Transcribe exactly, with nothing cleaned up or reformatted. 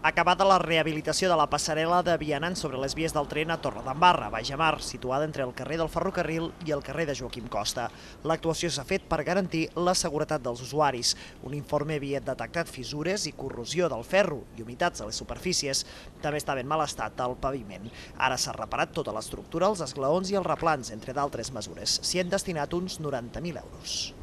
Acabada la rehabilitació de la passarel·la de vianants sobre les vies del tren a Torredembarra, Baix a Mar, situada entre el carrer del Ferrocarril i el carrer de Joaquim Costa. L'actuació s'ha fet per garantir la seguretat dels usuaris. Un informe havia detectat fissures i corrosió del ferro i humitats a les superfícies. També estava en mal estat el paviment. Ara s'ha reparat tota l'estructura, els esglaons i els replans, entre d'altres mesures. S'hi han destinat uns noranta mil euros.